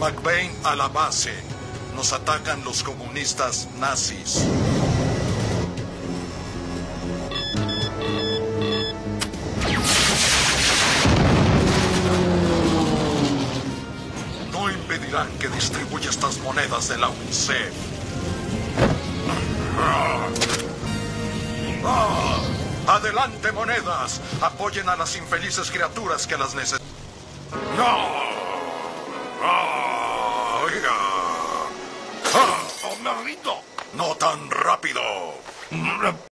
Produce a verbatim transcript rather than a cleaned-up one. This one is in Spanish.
McBain a la base. Nos atacan los comunistas nazis. No impedirán que distribuya estas monedas de la UNICEF. ¡Ah! ¡Adelante, monedas! Apoyen a las infelices criaturas que las necesitan. ¡No! ¡Ah! ¡Oiga! ¡Ah! ¡Oh, me rindo! ¡No tan rápido!